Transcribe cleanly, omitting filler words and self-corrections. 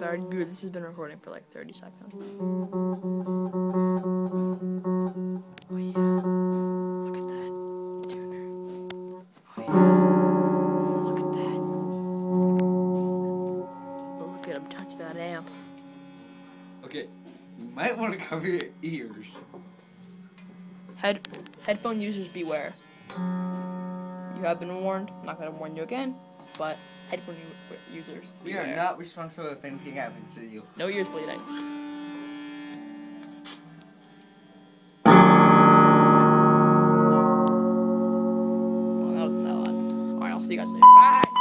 Alright, good. This has been recording for like 30 seconds. Oh yeah. Look at that tuner. Oh yeah. Look at that. Look at him touch that amp. Okay, you might want to cover your ears. Headphone users beware. You have been warned. I'm not going to warn you again, but headphone users beware. We are not responsible if anything happens to you. No ears bleeding. Well, that was not loud. Alright, I'll see you guys later. Bye!